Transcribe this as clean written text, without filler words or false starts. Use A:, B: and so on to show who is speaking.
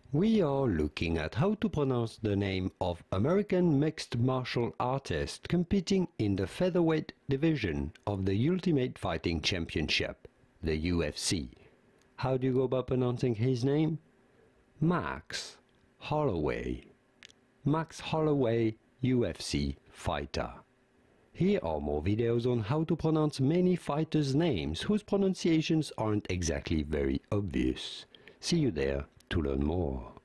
A: We are looking at how to pronounce the name of American mixed martial artist competing in the featherweight division of the Ultimate Fighting Championship, the UFC. How do you go about pronouncing his name? Max Holloway. Max Holloway, UFC fighter. Here are more videos on how to pronounce many fighters' names whose pronunciations aren't exactly very obvious. See you there to learn more.